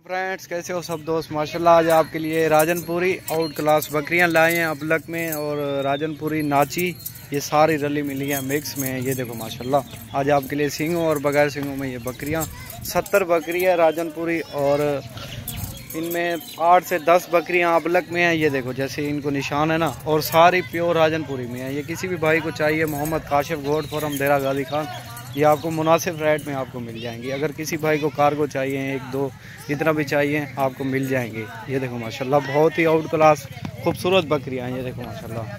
Friends, कैसे हो सब दोस्त। माशाल्लाह आज आपके लिए राजनपुरी आउट क्लास बकरियां लाए हैं अबलक में, और राजनपुरी नाची ये सारी रली मिली है मिक्स में। ये देखो माशाल्लाह आज आपके लिए सींगों और बगैर सींगों में ये बकरियां 70 बकरी है राजनपुरी, और इनमें 8 से 10 बकरियां अबलक में हैं। ये देखो जैसे इनको निशान है ना, और सारी प्योर राजनपुरी में है। ये किसी भी भाई को चाहिए, मोहम्मद काशिफ गोट फॉरम देरा गाजी खान, ये आपको मुनासिब रेट में आपको मिल जाएंगी। अगर किसी भाई को कार्गो चाहिए, 1-2 जितना भी चाहिए आपको मिल जाएंगे। ये देखो माशाल्लाह बहुत ही आउट क्लास खूबसूरत बकरियां हैं। ये देखो माशाल्लाह,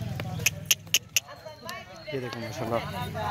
ये देखो माशाल्लाह,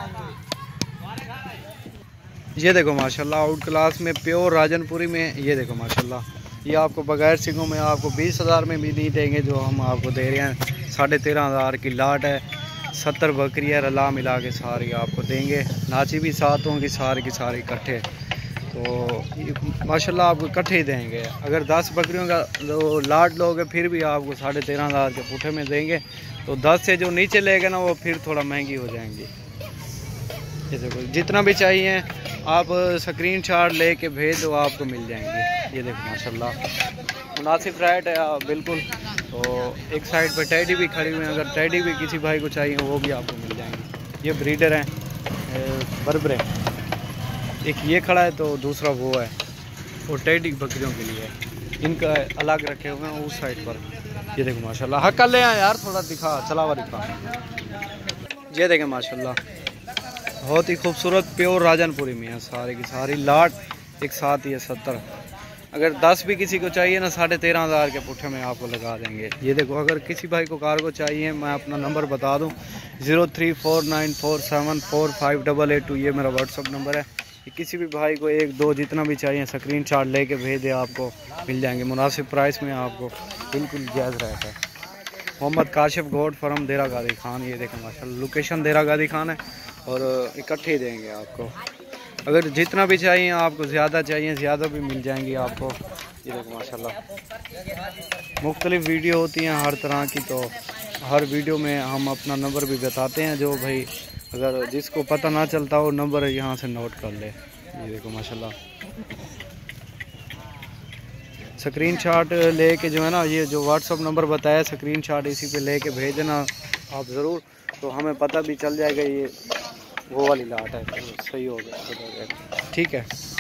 ये देखो माशाल्लाह आउट क्लास में प्योर राजनपुरी में। ये देखो माशाल्लाह, ये आपको बगैर सिंगों में आपको 20,000 में भी नहीं देंगे, जो हम आपको दे रहे हैं 13,500 की लाट है। 70 बकरी है, रला मिला के सारी आपको देंगे। नाची भी साथ होंगी सारी की सारी इकट्ठे, तो माशाल्लाह आपको इकट्ठे ही देंगे। अगर 10 बकरियों का लाट लोगे फिर भी आपको 13,500 के पुठे में देंगे। तो 10 से जो नीचे लेंगे ना वो फिर थोड़ा महंगी हो जाएंगी। ये देखो जितना भी चाहिए आप स्क्रीनशॉट लेके भेज दो, आपको मिल जाएंगे। ये देखो माशाल्लाह मुनासिब रेट है बिल्कुल। तो एक साइड पे टैडी भी खड़ी हुई है, अगर टैडी भी किसी भाई को चाहिए वो भी आपको मिल जाएंगे। ये ब्रीडर हैं बर्बरे, एक ये खड़ा है तो दूसरा वो है, वो टैडी बकरियों के लिए इनका अलग रखे हुए हैं उस साइड पर। ये देखो माशाल्लाह, हाँ कर ले यार थोड़ा दिखा, चला हुआ दिखा। ये देखें माशाल्लाह बहुत ही खूबसूरत प्योर राजनपुरी में है, सारी की सारी लाट एक साथ ही है 70। अगर 10 भी किसी को चाहिए ना 13,500 के पुट्ठे में आपको लगा देंगे। ये देखो अगर किसी भाई को कार्गो चाहिए, मैं अपना नंबर बता दूं 0349474588, ये मेरा व्हाट्सअप नंबर है। किसी भी भाई को 1-2 जितना भी चाहिए स्क्रीनशॉट लेके भेज दे, आपको मिल जाएंगे मुनासिब प्राइस में, आपको बिल्कुल जायज़ रहता है। मोहम्मद काशिफ गोट फॉरम देरा गाजी खान। ये देखें माशाल्लाह लोकेशन देरा गाजी खान है, और इकट्ठे ही देंगे आपको। अगर जितना भी चाहिए आपको, ज़्यादा चाहिए ज़्यादा भी मिल जाएंगी आपको। ये देखो माशाल्लाह मुख्तलिफ़ वीडियो होती हैं हर तरह की, तो हर वीडियो में हम अपना नंबर भी बताते हैं। जो भाई अगर जिसको पता ना चलता हो नंबर यहाँ से नोट कर ले। ये देखो माशाल्लाह स्क्रीनशॉट लेके जो है ना, ये जो व्हाट्सअप नंबर बताया स्क्रीनशॉट इसी पे लेके भेज देना आप ज़रूर, तो हमें पता भी चल जाएगा ये वो वाली लाट है, तो सही हो गया। ठीक है।